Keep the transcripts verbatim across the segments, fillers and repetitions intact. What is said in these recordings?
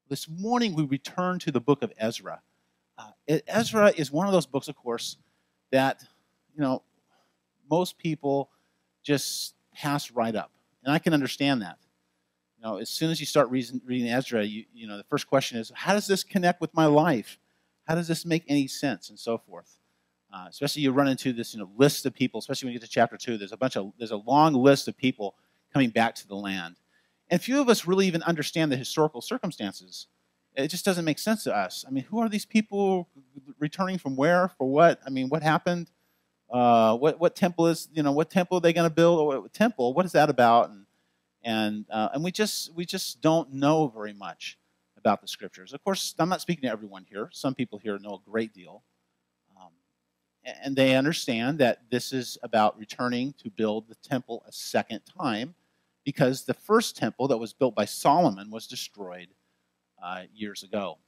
This morning we return to the book of Ezra. Uh, Ezra is one of those books, of course, that, you know, most people just pass right up. And I can understand that. You know, as soon as you start reason, reading Ezra, you, you know, the first question is, how does this connect with my life? How does this make any sense? And so forth. Uh, especially you run into this, you know, list of people, especially when you get to chapter two, there's a bunch of, there's a long list of people coming back to the land. And few of us really even understand the historical circumstances. It just doesn't make sense to us. I mean, who are these people returning from where, for what? I mean, what happened? Uh, what what temple is, you know, what temple are they going to build? Or what temple? What is that about? And and uh, and we just we just don't know very much about the scriptures. Of course, I'm not speaking to everyone here. Some people here know a great deal, um, and they understand that this is about returning to build the temple a second time, because the first temple that was built by Solomon was destroyed uh, years ago.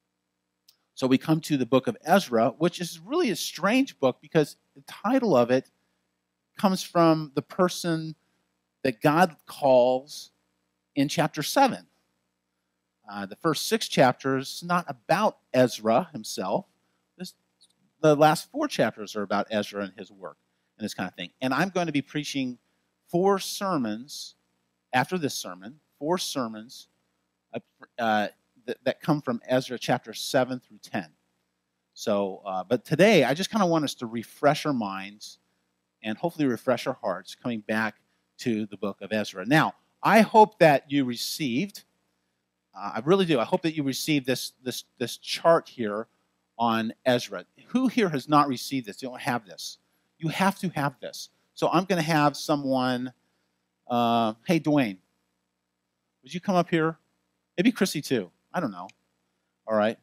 So we come to the book of Ezra, which is really a strange book because the title of it comes from the person that God calls in chapter seven. Uh, the first six chapters not about Ezra himself. This, the last four chapters are about Ezra and his work and this kind of thing. And I'm going to be preaching four sermons after this sermon, four sermons uh, uh, that, that come from Ezra chapter seven through ten. So, uh, but today I just kind of want us to refresh our minds and hopefully refresh our hearts coming back to the book of Ezra. Now, I hope that you received, uh, I really do, I hope that you received this, this, this chart here on Ezra. Who here has not received this? You don't have this. You have to have this. So I'm going to have someone, uh, hey, Dwayne, would you come up here? Maybe Chrissy too. I don't know. All right.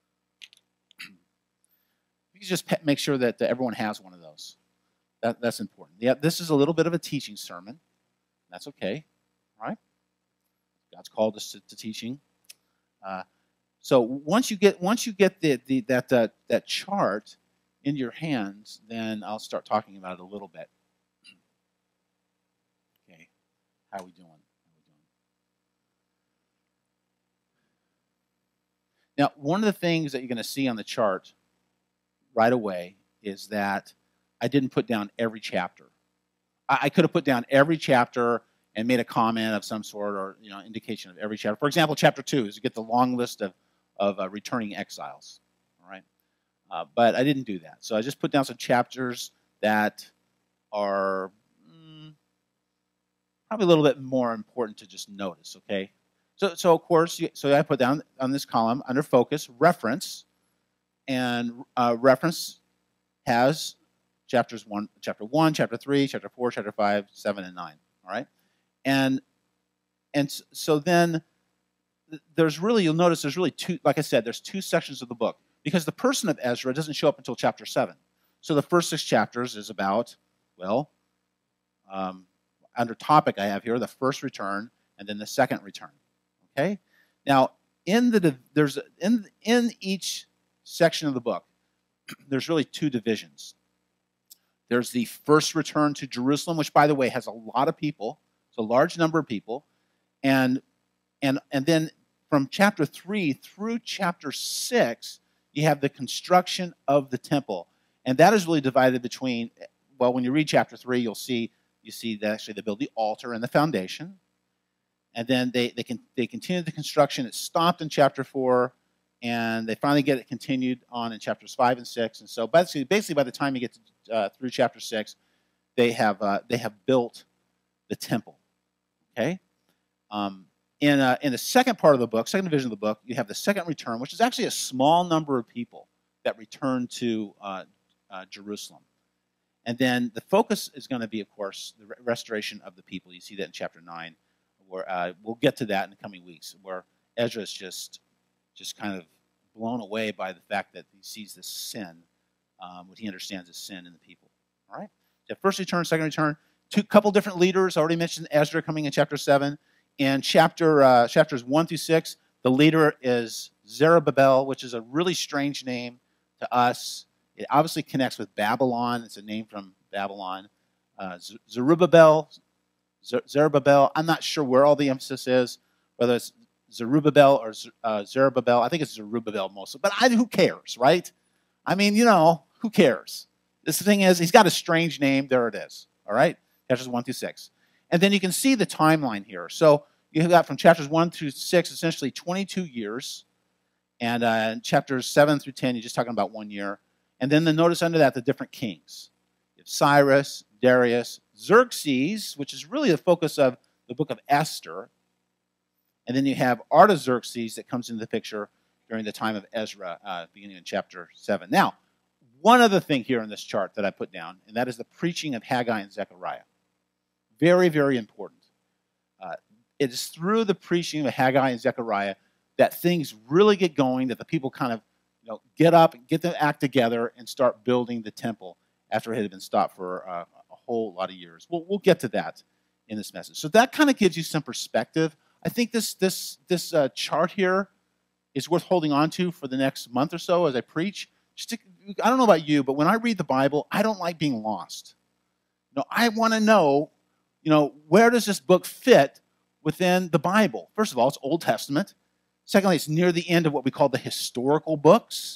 You can just make sure that everyone has one of those. That, that's important. Yeah, this is a little bit of a teaching sermon. That's okay. All right. God's called us to, to teaching. Uh, so once you get once you get the, the that uh, that chart in your hands, then I'll start talking about it a little bit. Okay. How are we doing? Now, one of the things that you're going to see on the chart right away is that I didn't put down every chapter. I, I could have put down every chapter and made a comment of some sort or, you know, indication of every chapter. For example, chapter two is you get the long list of, of uh, returning exiles. All right, uh, but I didn't do that. So I just put down some chapters that are mm, probably a little bit more important to just notice, okay? So, so of course, so I put down on this column under focus reference, and uh, reference has chapters one, chapter one, chapter three, chapter four, chapter five, seven, and nine. All right, and and so then there's really, you'll notice there's really two. Like I said, there's two sections of the book because the person of Ezra doesn't show up until chapter seven. So the first six chapters is about, well, um, under topic I have here the first return and then the second return. Okay, now in the there's in in each section of the book, there's really two divisions. There's the first return to Jerusalem, which, by the way, has a lot of people. It's a large number of people, and and and then from chapter three through chapter six, you have the construction of the temple, and that is really divided between. Well, when you read chapter three, you'll see you see that actually they build the altar and the foundation. And then they, they, can, they continue the construction. It stopped in chapter four, and they finally get it continued on in chapters five and six. And so basically, basically by the time you get to, uh, through chapter six, they have, uh, they have built the temple. Okay? Um, in, uh, in the second part of the book, second division of the book, you have the second return, which is actually a small number of people that return to uh, uh, Jerusalem. And then the focus is going to be, of course, the restoration of the people. You see that in chapter nine. Where, uh, we'll get to that in the coming weeks, where Ezra is just, just kind of blown away by the fact that he sees this sin, um, what he understands as sin in the people. All right? So first return, second return, two couple different leaders. I already mentioned Ezra coming in chapter seven. In chapter uh, chapters one through six, the leader is Zerubbabel, which is a really strange name to us. It obviously connects with Babylon. It's a name from Babylon. Uh, Zerubbabel. Zerubbabel, I'm not sure where all the emphasis is, whether it's Zerubbabel or uh, Zerubbabel. I think it's Zerubbabel mostly, but I, who cares, right? I mean, you know, who cares? This thing is, he's got a strange name. There it is, all right? Chapters one through six. And then you can see the timeline here. So you got from chapters one through six, essentially twenty-two years. And uh, chapters seven through ten, you're just talking about one year. And then the notice under that, the different kings. You have Cyrus, Darius, Xerxes, which is really the focus of the book of Esther. And then you have Artaxerxes that comes into the picture during the time of Ezra, uh, beginning in chapter seven. Now, one other thing here in this chart that I put down, and that is the preaching of Haggai and Zechariah. Very, very important. Uh, it is through the preaching of Haggai and Zechariah that things really get going, that the people kind of you know, get up, get their act together, and start building the temple after it had been stopped for uh, a whole lot of years. We'll, we'll get to that in this message. So that kind of gives you some perspective. I think this, this, this uh, chart here is worth holding on to for the next month or so as I preach. Just to, I don't know about you, but when I read the Bible, I don't like being lost. You know, I want to know, you know, where does this book fit within the Bible? First of all, it's Old Testament. Secondly, it's near the end of what we call the historical books.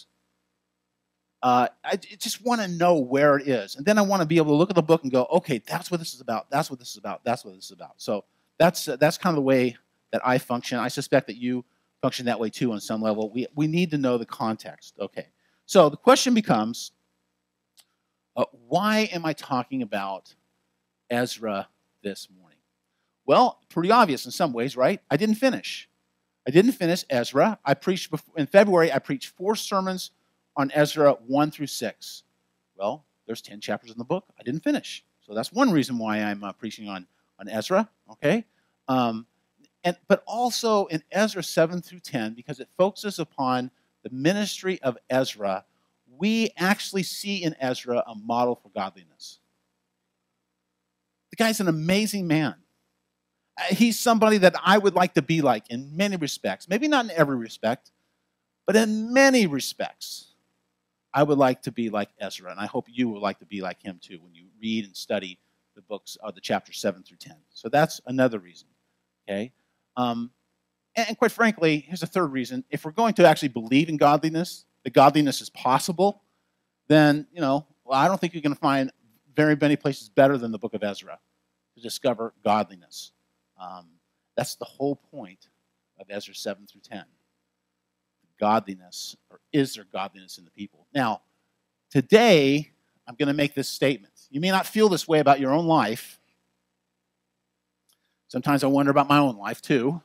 Uh, I just want to know where it is. And then I want to be able to look at the book and go, okay, that's what this is about. That's what this is about. That's what this is about. So that's, uh, that's kind of the way that I function. I suspect that you function that way too on some level. We, we need to know the context. Okay. So the question becomes, uh, why am I talking about Ezra this morning? Well, pretty obvious in some ways, right? I didn't finish. I didn't finish Ezra. I preached before, in February, I preached four sermons on Ezra one through six. Well, there's ten chapters in the book. I didn't finish. So that's one reason why I'm uh, preaching on, on Ezra, okay? Um, and But also in Ezra seven through ten, because it focuses upon the ministry of Ezra, we actually see in Ezra a model for godliness. The guy's an amazing man. He's somebody that I would like to be like in many respects. Maybe not in every respect, but in many respects, I would like to be like Ezra, and I hope you would like to be like him too when you read and study the books of the chapters seven through ten. So that's another reason, okay? Um, and, and quite frankly, here's a third reason. If we're going to actually believe in godliness, that godliness is possible, then, you know, well, I don't think you're going to find very many places better than the book of Ezra to discover godliness. Um, that's the whole point of Ezra seven through ten. Godliness, or is there godliness in the people? Now, today, I'm going to make this statement. You may not feel this way about your own life. Sometimes I wonder about my own life, too.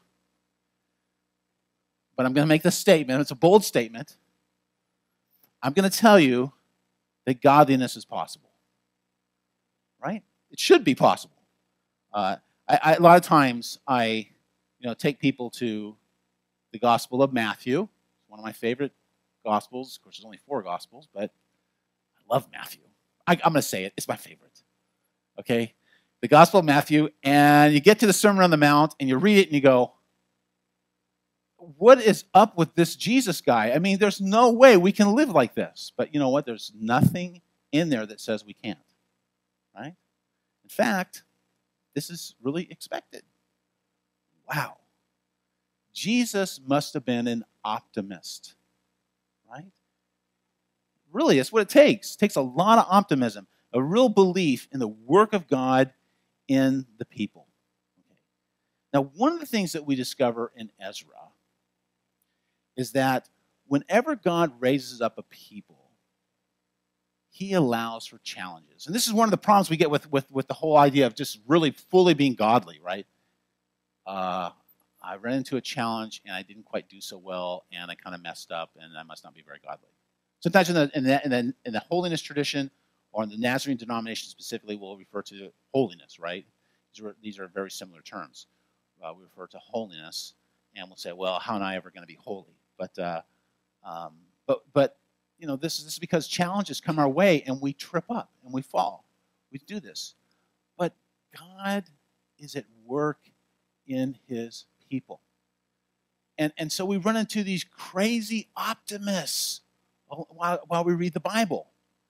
But I'm going to make this statement. It's a bold statement. I'm going to tell you that godliness is possible. Right? It should be possible. Uh, I, I, a lot of times, I you know, take people to the Gospel of Matthew. One of my favorite Gospels. Of course, there's only four Gospels, but I love Matthew. I, I'm going to say it. It's my favorite. Okay? The Gospel of Matthew, and you get to the Sermon on the Mount, and you read it, and you go, what is up with this Jesus guy? I mean, there's no way we can live like this. But you know what? There's nothing in there that says we can't. Right? In fact, this is really expected. Wow. Jesus must have been an optimist, right? Really, it's what it takes. It takes a lot of optimism, a real belief in the work of God in the people. Okay. Now, one of the things that we discover in Ezra is that whenever God raises up a people, he allows for challenges. And this is one of the problems we get with, with, with the whole idea of just really fully being godly, right? Uh, I ran into a challenge, and I didn't quite do so well, and I kind of messed up, and I must not be very godly. Sometimes in the, in the, in the, in the holiness tradition, or in the Nazarene denomination specifically, we'll refer to holiness, right? These are, these are very similar terms. Uh, we refer to holiness, and we'll say, well, how am I ever going to be holy? But, uh, um, but, but you know, this, this is because challenges come our way, and we trip up, and we fall. We do this. But God is at work in his people. And, and so we run into these crazy optimists while, while we read the Bible.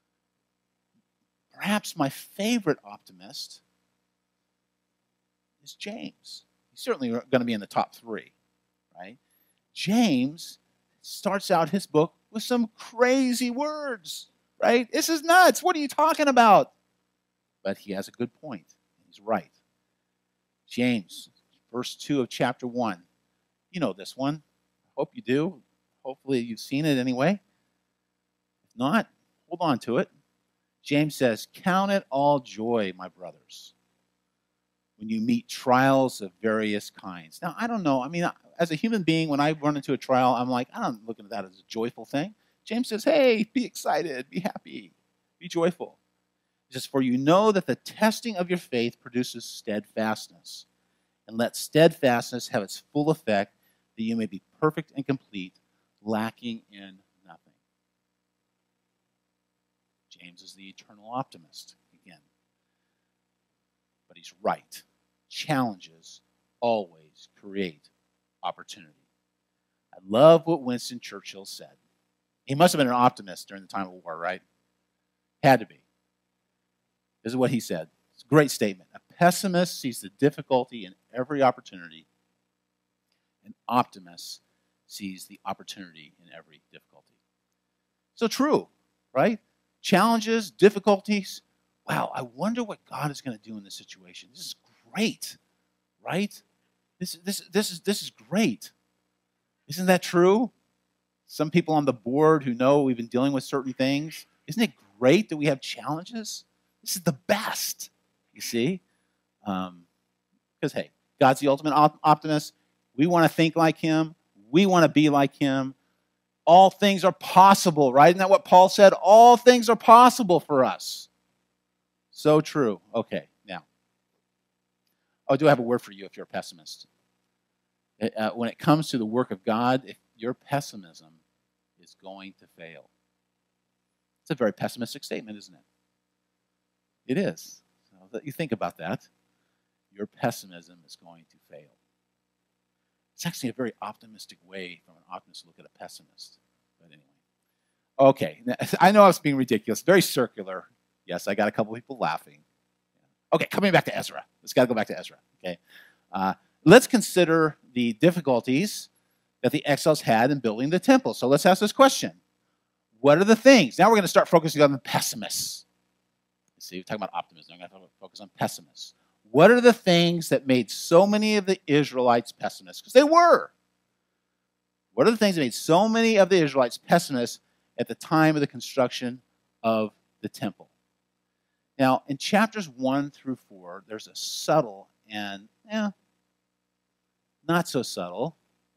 Perhaps my favorite optimist is James. He's certainly going to be in the top three, right? James starts out his book with some crazy words, right? This is nuts. What are you talking about? But he has a good point. He's right. James, verse two of chapter one. You know this one. I hope you do. Hopefully you've seen it anyway. If not, hold on to it. James says, "Count it all joy, my brothers, when you meet trials of various kinds." Now, I don't know. I mean, as a human being, when I run into a trial, I'm like, I don't look at that as a joyful thing. James says, hey, be excited, be happy, be joyful. He says, "For you know that the testing of your faith produces steadfastness. And let steadfastness have its full effect, that you may be perfect and complete, lacking in nothing." James is the eternal optimist again. But he's right. Challenges always create opportunity. I love what Winston Churchill said. He must have been an optimist during the time of war, right? Had to be. This is what he said. It's a great statement. "A pessimist sees the difficulty in every opportunity. An optimist sees the opportunity in every difficulty." So true, right? Challenges, difficulties. Wow, I wonder what God is going to do in this situation. This is great, right? This, this, this, is, this is great. Isn't that true? Some people on the board who know we've been dealing with certain things. Isn't it great that we have challenges? This is the best, you see? Um, because, hey, God's the ultimate op- optimist. We want to think like him. We want to be like him. All things are possible, right? Isn't that what Paul said? All things are possible for us. So true. Okay, now. Oh, I do have a word for you if you're a pessimist. Uh, when it comes to the work of God, if your pessimism is going to fail. It's a very pessimistic statement, isn't it? It is. So you think about that. Your pessimism is going to fail. It's actually a very optimistic way from an optimist to look at a pessimist. But anyway. Okay, I know I was being ridiculous, very circular. Yes, I got a couple people laughing. Okay, coming back to Ezra. Let's got to go back to Ezra. Okay, uh, let's consider the difficulties that the exiles had in building the temple. So let's ask this question. What are the things? Now we're going to start focusing on the pessimists. See, we're talking about optimism. I'm going to focus on pessimists. What are the things that made so many of the Israelites pessimists? Because they were. What are the things that made so many of the Israelites pessimists at the time of the construction of the temple? Now, in chapters one through four, there's a subtle and, eh, not so subtle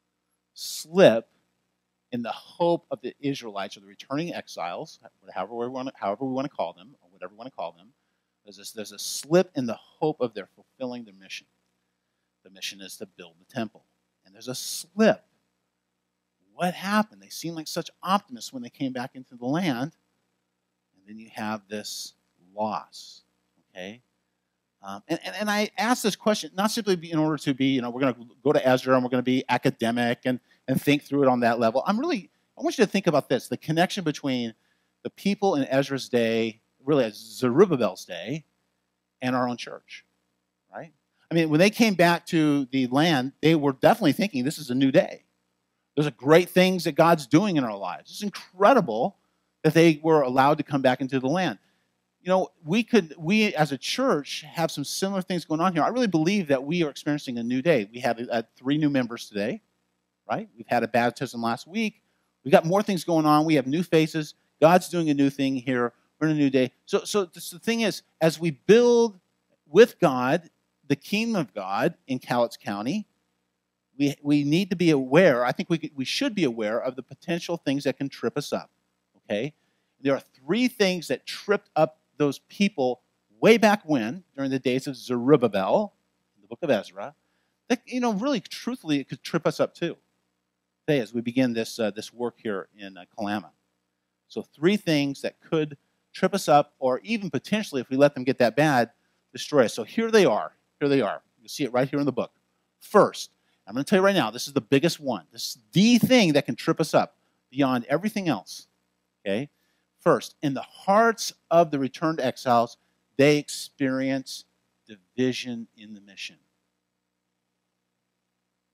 slip in the hope of the Israelites or the returning exiles, however we want to, however we want to call them, or whatever we want to call them. There's a, there's a slip in the hope of their fulfilling their mission. The mission is to build the temple. And there's a slip. What happened? They seemed like such optimists when they came back into the land. And then you have this loss. Okay? Um, and, and, and I ask this question, not simply in order to be, you know, we're going to go to Ezra and we're going to be academic and, and think through it on that level. I'm really, I want you to think about this, the connection between the people in Ezra's day, really Zerubbabel's day, and our own church, right? I mean, when they came back to the land, they were definitely thinking this is a new day. There's a great things that God's doing in our lives. It's incredible that they were allowed to come back into the land. You know, we could, we as a church have some similar things going on here. I really believe that we are experiencing a new day. We have uh, three new members today, right? We've had a baptism last week. We've got more things going on. We have new faces. God's doing a new thing here. We're in a new day. So, so this, the thing is, as we build with God, the kingdom of God in Cowlitz County, we, we need to be aware, I think we, we should be aware of the potential things that can trip us up, okay? There are three things that tripped up those people way back when, during the days of Zerubbabel, in the book of Ezra, that, you know, really, truthfully, it could trip us up too, today as we begin this, uh, this work here in uh, Kalama. So three things that could trip us up, or even potentially, if we let them get that bad, destroy us. So here they are. Here they are. You'll see it right here in the book. First, I'm going to tell you right now, this is the biggest one. This is the thing that can trip us up beyond everything else. Okay? First, in the hearts of the returned exiles, they experience division in the mission.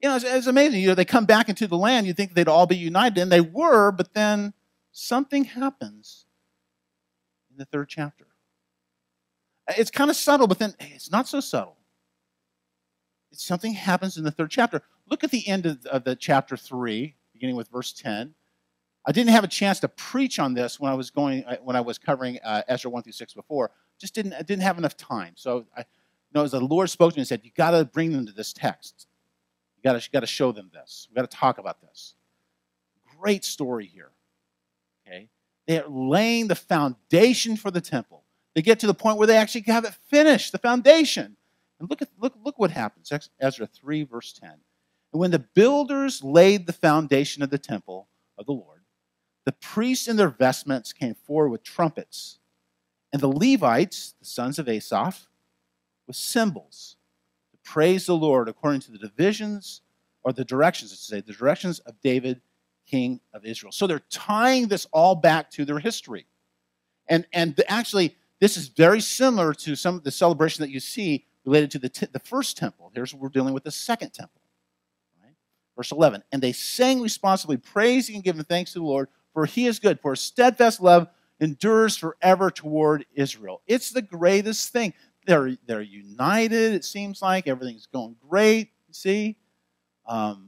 You know, it's, it's amazing. You know, they come back into the land, you'd think they'd all be united, and they were, but then something happens in the third chapter. It's kind of subtle, but then it's not so subtle. It's something happens in the third chapter. Look at the end of, of the chapter three, beginning with verse ten. I didn't have a chance to preach on this when I was going when I was covering uh, Ezra one through six before. Just didn't I didn't have enough time. So I know as the Lord spoke to me and said, "You got to bring them to this text. You got to you got to show them this. We got to talk about this." Great story here. Okay, they're laying the foundation for the temple. They get to the point where they actually have it finished, the foundation. And look at look look what happens. Ezra three verse ten. And when the builders laid the foundation of the temple of the Lord, the priests in their vestments came forward with trumpets, and the Levites, the sons of Asaph, with cymbals to praise the Lord according to the divisions, or the directions, let's say, the directions of David, king of Israel. So they're tying this all back to their history. And, and actually, this is very similar to some of the celebration that you see related to the, t- the first temple. Here's what we're dealing with the second temple. Right? Verse eleven, and they sang responsibly, praising and giving thanks to the Lord, for he is good, for his steadfast love endures forever toward Israel. It's the greatest thing. They're, they're united, it seems like. Everything's going great, you see. Um,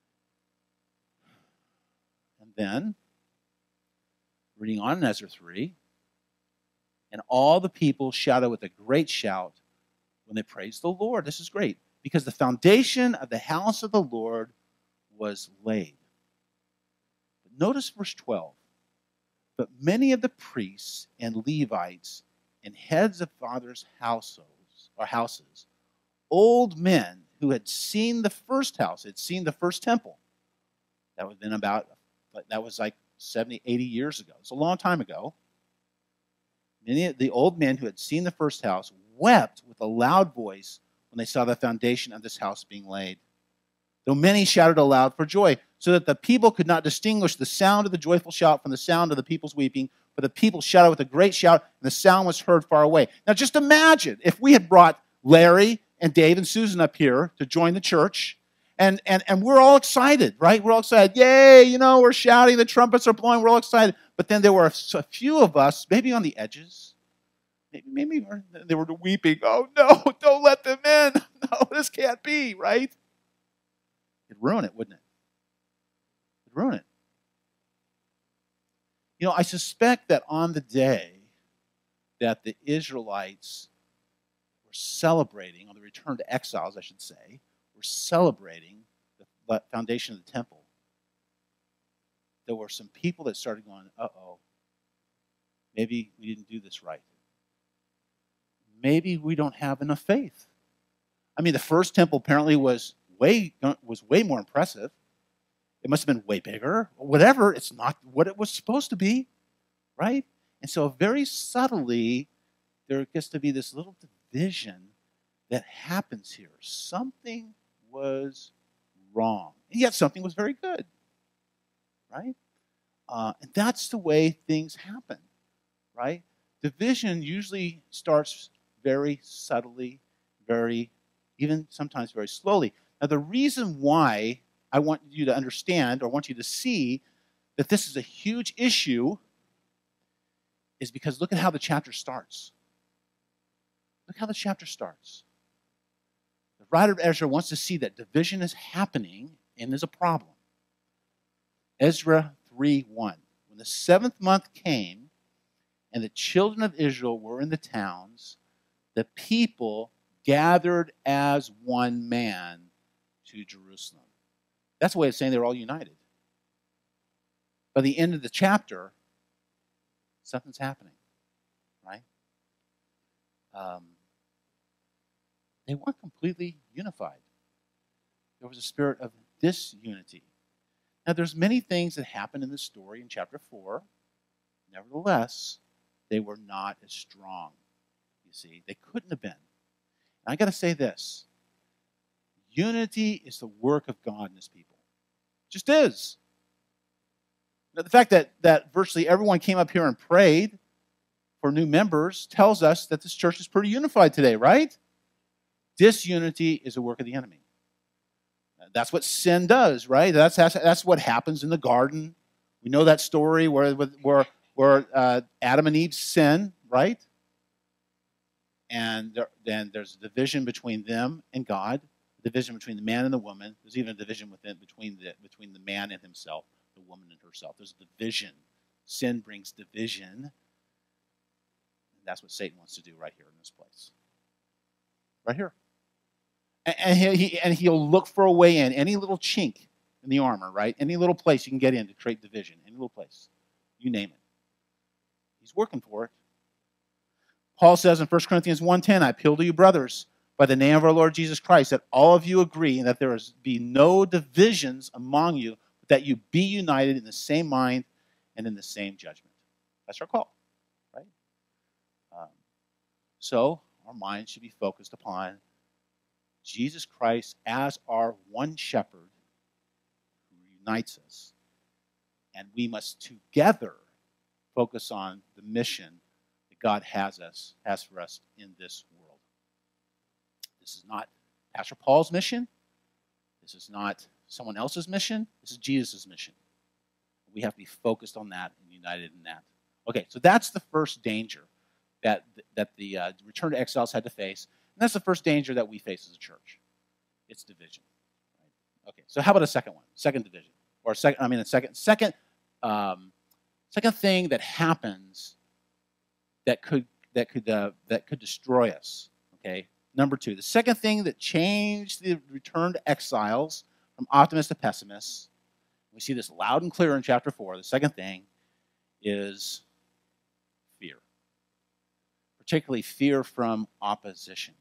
and then, reading on in Ezra three, and all the people shouted with a great shout when they praised the Lord. This is great, because the foundation of the house of the Lord was laid. But notice verse twelve. But many of the priests and Levites and heads of fathers' households or houses, old men who had seen the first house, had seen the first temple. That was been about, that was like seventy, eighty years ago. It's a long time ago. Many of the old men who had seen the first house wept with a loud voice when they saw the foundation of this house being laid. Though many shouted aloud for joy, so that the people could not distinguish the sound of the joyful shout from the sound of the people's weeping, for the people shouted with a great shout, and the sound was heard far away. Now just imagine if we had brought Larry and Dave and Susan up here to join the church, and, and, and we're all excited, right? We're all excited. Yay, you know, we're shouting, the trumpets are blowing, we're all excited. But then there were a few of us, maybe on the edges, maybe, maybe they were weeping. Oh no, don't let them in. No, this can't be, right? It'd ruin it, wouldn't it? It'd ruin it. You know, I suspect that on the day that the Israelites were celebrating, on the return to exiles, I should say, were celebrating the foundation of the temple, there were some people that started going, uh-oh, maybe we didn't do this right. Maybe we don't have enough faith. I mean, the first temple apparently was way was way more impressive. It must have been way bigger. Whatever, it's not what it was supposed to be, right? And so very subtly, there gets to be this little division that happens here. Something was wrong. And yet something was very good, right? Uh, and that's the way things happen, right? Division usually starts very subtly, very, even sometimes very slowly. Now, the reason why I want you to understand, or want you to see, that this is a huge issue is because look at how the chapter starts. Look how the chapter starts. The writer of Ezra wants to see that division is happening and there's a problem. Ezra three one. When the seventh month came and the children of Israel were in the towns, the people gathered as one man to Jerusalem. That's a way of saying they're all united. By the end of the chapter, something's happening, right? Um, they weren't completely unified. There was a spirit of disunity. Now, there's many things that happen in this story in chapter four. Nevertheless, they were not as strong. You see, they couldn't have been. And I got to say this. Unity is the work of God in his people. It just is. Now, the fact that, that virtually everyone came up here and prayed for new members tells us that this church is pretty unified today, right? Disunity is a work of the enemy. That's what sin does, right? That's, that's, that's what happens in the garden. We know that story where, where, where uh, Adam and Eve sin, right? And there, then there's a division between them and God, a division between the man and the woman. There's even a division within, between, the, between the man and himself, the woman and herself. There's a division. Sin brings division. And that's what Satan wants to do right here in this place. Right here. And, he, he, and he'll look for a way in, any little chink in the armor, right? Any little place you can get in to create division, any little place. You name it. He's working for it. Paul says in First Corinthians one ten, I appeal to you, brothers, by the name of our Lord Jesus Christ, that all of you agree and that there is, be no divisions among you, but that you be united in the same mind and in the same judgment. That's our call, right? Um, so our mind should be focused upon Jesus Christ as our one shepherd who unites us. And we must together focus on the mission that God has us, has for us in this world. This is not Pastor Paul's mission. This is not someone else's mission. This is Jesus' mission. We have to be focused on that and united in that. Okay, so that's the first danger that, that the uh, return to exiles had to face. And that's the first danger that we face as a church. It's division. Right? Okay, so how about a second one? Second division. Or second, I mean, a second, second, um, second thing that happens that could, that could, uh, that could destroy us. Okay, number two. The second thing that changed the return to exiles from optimists to pessimists, we see this loud and clear in chapter four. The second thing is fear. Particularly fear from opposition.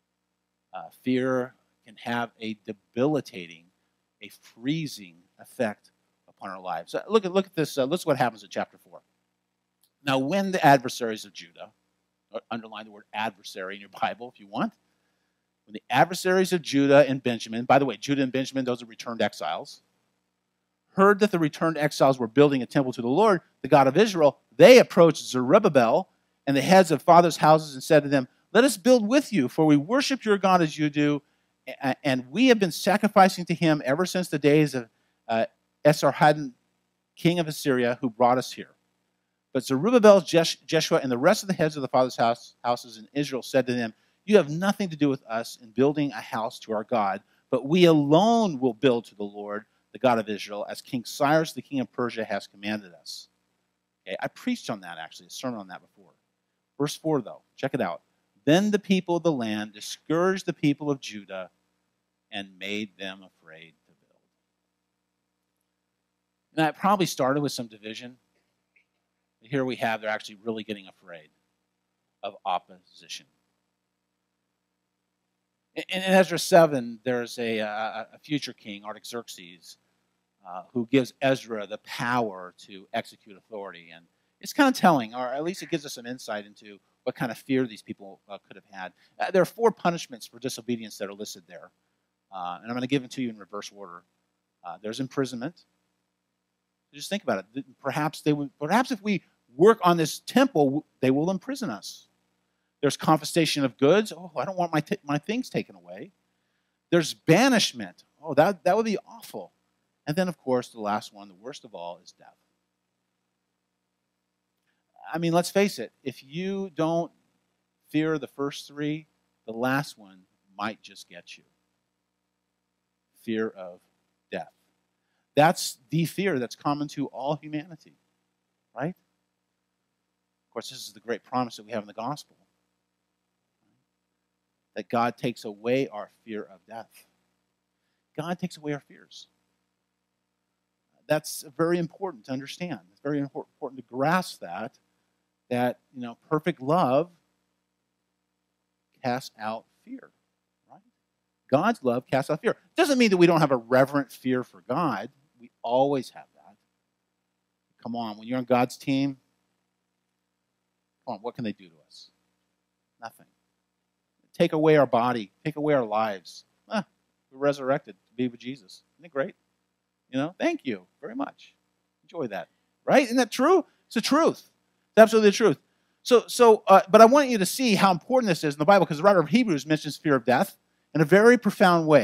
Uh, fear can have a debilitating, a freezing effect upon our lives. Uh, look at look at this. Uh, look at what happens in chapter four. Now, when the adversaries of Judah, or underline the word adversary in your Bible if you want, when the adversaries of Judah and Benjamin, by the way, Judah and Benjamin, those are returned exiles, heard that the returned exiles were building a temple to the Lord, the God of Israel, they approached Zerubbabel and the heads of fathers' houses and said to them, let us build with you, for we worship your God as you do, and we have been sacrificing to him ever since the days of uh, Esarhaddon, king of Assyria, who brought us here. But Zerubbabel, Jeshua, and the rest of the heads of the fathers' house, houses in Israel said to them, you have nothing to do with us in building a house to our God, but we alone will build to the Lord, the God of Israel, as King Cyrus, the king of Persia, has commanded us. Okay, I preached on that, actually, a sermon on that before. Verse four, though, check it out. Then the people of the land discouraged the people of Judah and made them afraid to build. Now, it probably started with some division. Here we have, they're actually really getting afraid of opposition. In, in Ezra seven, there's a, a, a future king, Artaxerxes, uh, who gives Ezra the power to execute authority. And it's kind of telling, or at least it gives us some insight into what kind of fear these people uh, could have had. Uh, there are four punishments for disobedience that are listed there. Uh, and I'm going to give them to you in reverse order. Uh, there's imprisonment. Just think about it. Perhaps they would, perhaps if we work on this temple, they will imprison us. There's confiscation of goods. Oh, I don't want my, t- my things taken away. There's banishment. Oh, that, that would be awful. And then, of course, the last one, the worst of all, is death. I mean, let's face it. If you don't fear the first three, the last one might just get you. Fear of death. That's the fear that's common to all humanity, right? Of course, this is the great promise that we have in the gospel, that God takes away our fear of death. God takes away our fears. That's very important to understand. It's very important to grasp that, that, you know, perfect love casts out fear, right? God's love casts out fear. It doesn't mean that we don't have a reverent fear for God. We always have that. Come on, when you're on God's team, come on, what can they do to us? Nothing. Take away our body, take away our lives. Ah, we're resurrected to be with Jesus. Isn't it great? You know, thank you very much. Enjoy that, right? Isn't that true? It's the truth. It's absolutely the truth. So, so, uh, but I want you to see how important this is in the Bible, because the writer of Hebrews mentions fear of death in a very profound way.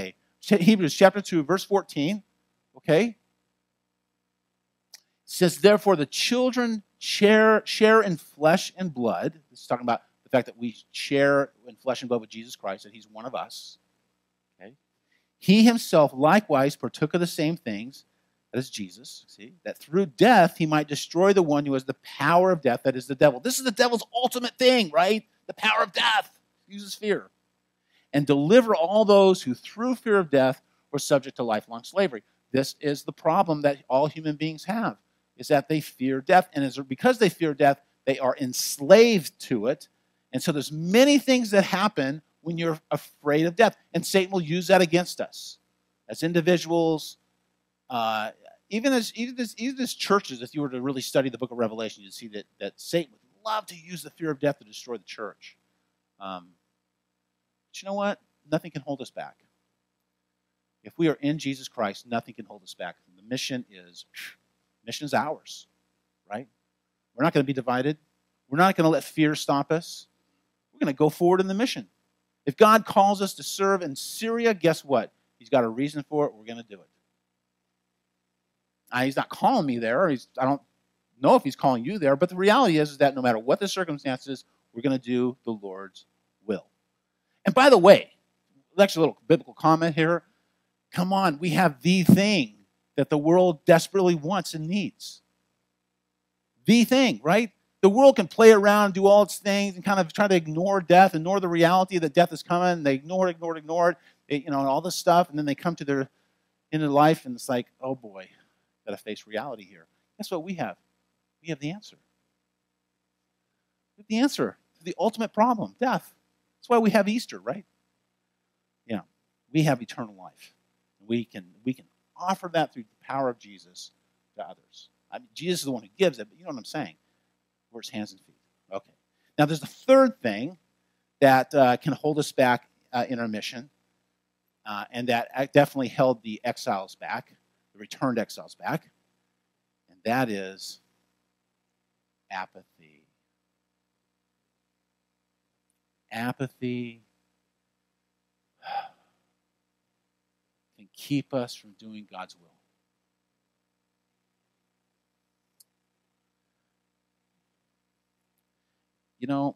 Hebrews chapter two, verse fourteen, okay? It says, therefore, the children share, share in flesh and blood. This is talking about the fact that we share in flesh and blood with Jesus Christ, that he's one of us. Okay? He himself likewise partook of the same things, that is Jesus, see, that through death he might destroy the one who has the power of death, that is the devil. This is the devil's ultimate thing, right? The power of death. He uses fear. And deliver all those who through fear of death were subject to lifelong slavery. This is the problem that all human beings have, is that they fear death. And as, because they fear death, they are enslaved to it. And so there's many things that happen when you're afraid of death. And Satan will use that against us as individuals, uh, even, as, even, as, even as churches. If you were to really study the book of Revelation, you'd see that, that Satan would love to use the fear of death to destroy the church. Um, but you know what? Nothing can hold us back. If we are in Jesus Christ, nothing can hold us back. The mission is, mission is ours, right? We're not going to be divided. We're not going to let fear stop us. We're going to go forward in the mission. If God calls us to serve in Syria, guess what? He's got a reason for it. We're going to do it. Uh, he's not calling me there. He's, I don't know if he's calling you there, but the reality is, is that no matter what the circumstances, we're going to do the Lord's will. And by the way, actually a little biblical comment here. Come on, we have the thing that the world desperately wants and needs. The thing, right? The world can play around, do all its things, and kind of try to ignore death, ignore the reality that death is coming. And they ignore it, ignore it, ignore it, they, you know, and all this stuff. And then they come to their end of life, and it's like, oh boy, got to face reality here. Guess what we have? We have the answer. We have the answer to the ultimate problem, death. That's why we have Easter, right? Yeah, we have eternal life. We can we can offer that through the power of Jesus to others. I mean, Jesus is the one who gives it, but you know what I'm saying. We're his hands and feet. Okay. Now, there's the third thing that uh, can hold us back uh, in our mission, uh, and that definitely held the exiles back, the returned exiles back, and that is apathy. Apathy can keep us from doing God's will. You know,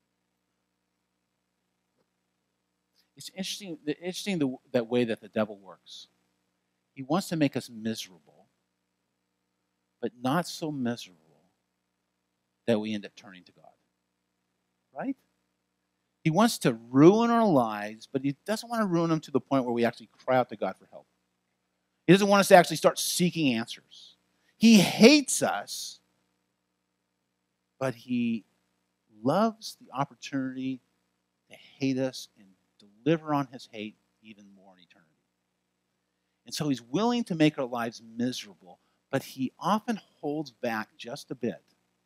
it's interesting, interesting the, that way that the devil works. He wants to make us miserable, but not so miserable that we end up turning to God. Right? He wants to ruin our lives, but he doesn't want to ruin them to the point where we actually cry out to God for help. He doesn't want us to actually start seeking answers. He hates us, but he loves the opportunity to hate us and deliver on his hate even more in eternity. And so he's willing to make our lives miserable, but he often holds back just a bit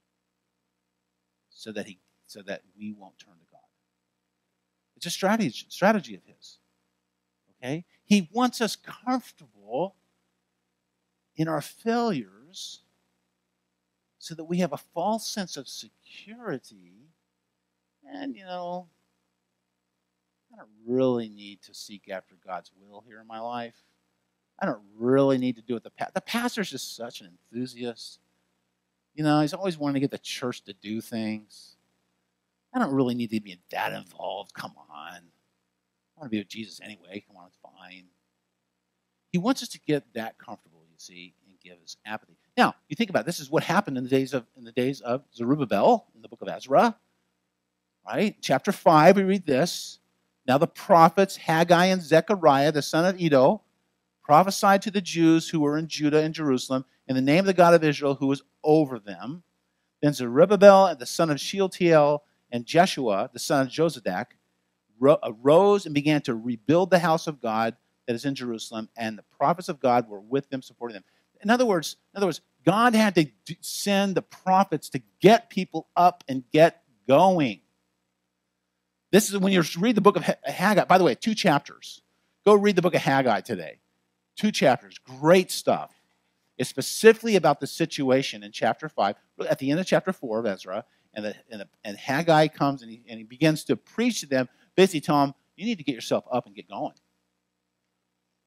so that he so that we won't turn to God. It's a strategy, strategy of his. Okay? He wants us comfortable in our failures so that we have a false sense of security. And, you know, I don't really need to seek after God's will here in my life. I don't really need to do it. The, pa- the pastor's just such an enthusiast. You know, he's always wanting to get the church to do things. I don't really need to be that involved. Come on. I want to be with Jesus anyway. Come on, it's fine. He wants us to get that comfortable, you see, and give us apathy. Now, you think about it, this is what happened in the days of in the days of Zerubbabel in the book of Ezra. Right? Chapter five, we read this. Now the prophets Haggai and Zechariah, the son of Iddo, prophesied to the Jews who were in Judah and Jerusalem in the name of the God of Israel who was over them. Then Zerubbabel, the son of Shealtiel, and Jeshua, the son of Jozadak, arose and began to rebuild the house of God that is in Jerusalem, and the prophets of God were with them, supporting them. In other words, in other words, God had to send the prophets to get people up and get going. This is when you read the book of Haggai. By the way, two chapters. Go read the book of Haggai today. Two chapters. Great stuff. It's specifically about the situation in chapter five, at the end of chapter four of Ezra, and, the, and, the, and Haggai comes and he, and he begins to preach to them, basically tell them, you need to get yourself up and get going.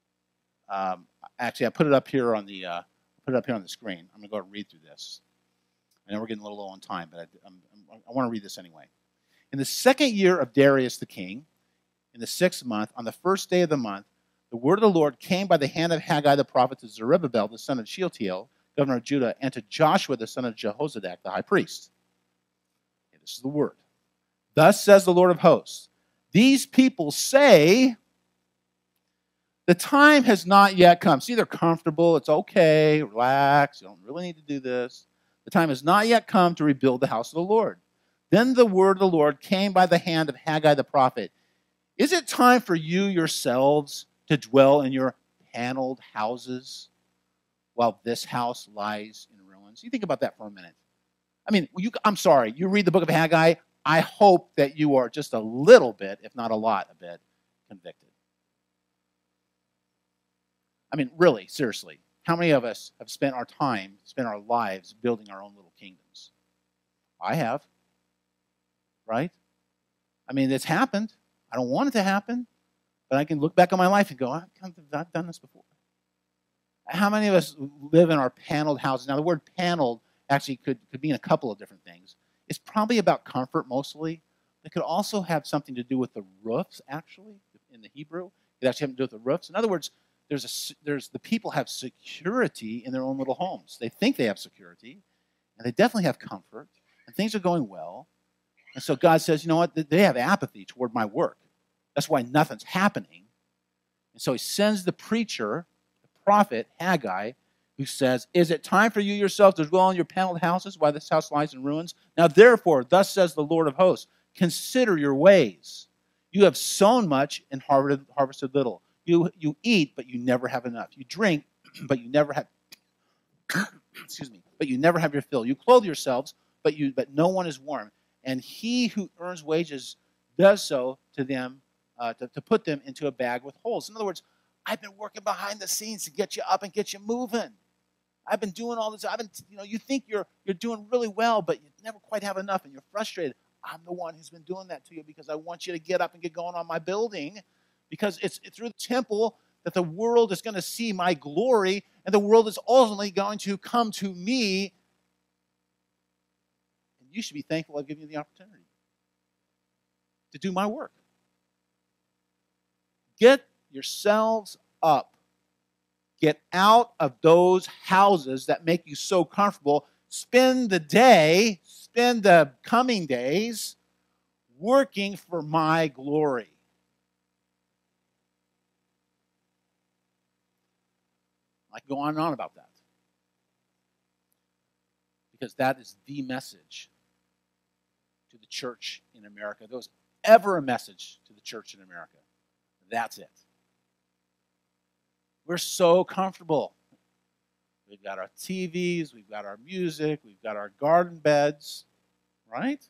Um, actually, I put it up here on the uh, put it up here on the screen. I'm going to go ahead and read through this. I know we're getting a little low on time, but I, I'm, I'm, I want to read this anyway. In the second year of Darius the king, in the sixth month, on the first day of the month, the word of the Lord came by the hand of Haggai the prophet to Zerubbabel, the son of Shealtiel, governor of Judah, and to Joshua, the son of Jehozadak, the high priest. Okay, this is the word. Thus says the Lord of hosts, these people say, the time has not yet come. See, they're comfortable. It's okay. Relax. You don't really need to do this. The time has not yet come to rebuild the house of the Lord. Then the word of the Lord came by the hand of Haggai the prophet. Is it time for you yourselves to dwell in your paneled houses while this house lies in ruins? You think about that for a minute. I mean, you, I'm sorry, you read the book of Haggai, I hope that you are just a little bit, if not a lot, a bit convicted. I mean, really, seriously, how many of us have spent our time, spent our lives building our own little kingdoms? I have, right? I mean, it's happened. I don't want it to happen, but I can look back on my life and go, I've I've done this before. How many of us live in our paneled houses? Now, the word paneled actually could, could mean a couple of different things. It's probably about comfort mostly. It could also have something to do with the roofs, actually, in the Hebrew. It actually have to do with the roofs. In other words, there's a, there's the people have security in their own little homes. They think they have security, and they definitely have comfort, and things are going well. And so God says, you know what? They have apathy toward my work. That's why nothing's happening. And so he sends the preacher, the prophet, Haggai, who says, is it time for you yourself to dwell in your paneled houses while this house lies in ruins? Now therefore, thus says the Lord of hosts, consider your ways. You have sown much and harvested little. You, you eat, but you never have enough. You drink, but you never have, excuse me, but you never have your fill. You clothe yourselves, but you, but no one is warm. And he who earns wages does so to them, uh, to, to put them into a bag with holes. In other words, I've been working behind the scenes to get you up and get you moving. I've been doing all this. I've been, you know, you think you're you're doing really well, but you never quite have enough, and you're frustrated. I'm the one who's been doing that to you because I want you to get up and get going on my building, because it's, it's through the temple that the world is going to see my glory, and the world is ultimately going to come to me. And you should be thankful I've given you the opportunity to do my work. Get yourselves up. Get out of those houses that make you so comfortable. Spend the day, spend the coming days working for my glory. I can go on and on about that, because that is the message to the church in America. If there was ever a message to the church in America, that's it. We're so comfortable. We've got our T Vs, we've got our music, we've got our garden beds, right?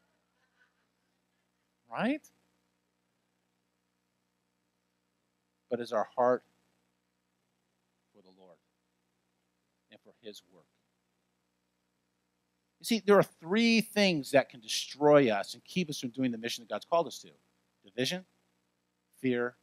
Right? But is our heart for the Lord and for his work? You see, there are three things that can destroy us and keep us from doing the mission that God's called us to: division, fear,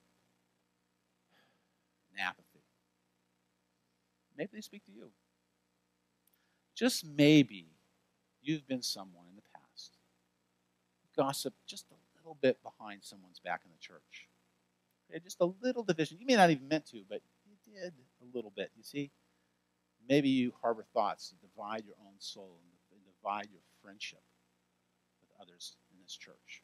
and apathy. Maybe they speak to you. Just maybe you've been someone in the past who gossiped just a little bit behind someone's back in the church. Okay, just a little division. You may not even meant to, but you did a little bit. You see, maybe you harbor thoughts that divide your own soul and divide your friendship with others in this church.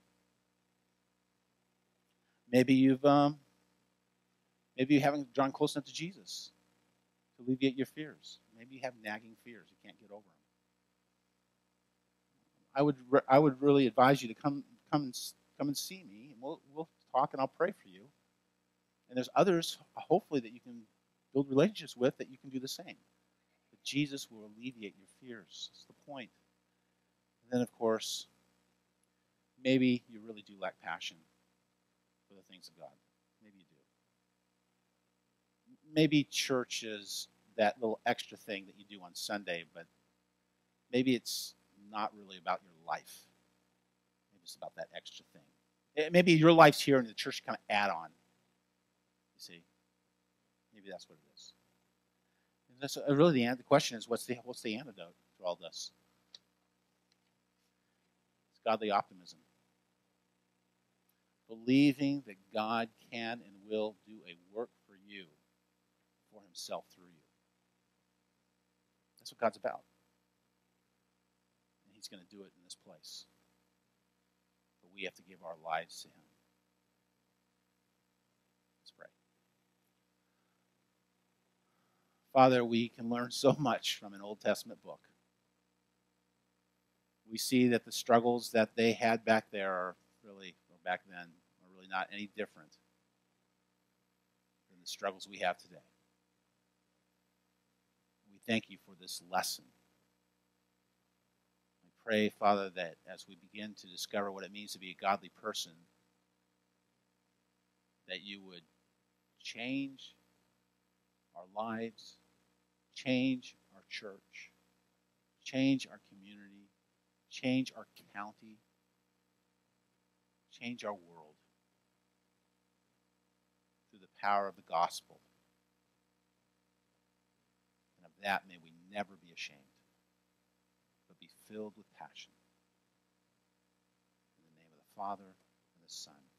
Maybe you've um, maybe you haven't drawn close enough to Jesus to alleviate your fears. Maybe you have nagging fears. You can't get over them. I would re- I would really advise you to come come and come and see me, and we'll we'll talk, and I'll pray for you. And there's others, hopefully, that you can build relationships with that you can do the same. But Jesus will alleviate your fears. That's the point. And then, of course, maybe you really do lack passion for the things of God. Maybe you do. Maybe church is that little extra thing that you do on Sunday, but maybe it's not really about your life. Maybe it's about that extra thing. Maybe your life's here and the church kind of add on. You see? Maybe Maybe that's what it is. And that's, uh, really, the, the question is, what's the, what's the antidote to all this? It's godly optimism. Believing that God can and will do a work for you, for himself through you. That's what God's about. And he's going to do it in this place. But we have to give our lives to him. Let's pray. Father, we can learn so much from an Old Testament book. We see that the struggles that they had back there are really, or back then, are really not any different than the struggles we have today. We thank you for this lesson. I pray, Father, that as we begin to discover what it means to be a godly person, that you would change our lives, change our church, change our community, change our county, change our world through the power of the gospel. And of that may we never be ashamed, but be filled with passion. In the name of the Father, and the Son,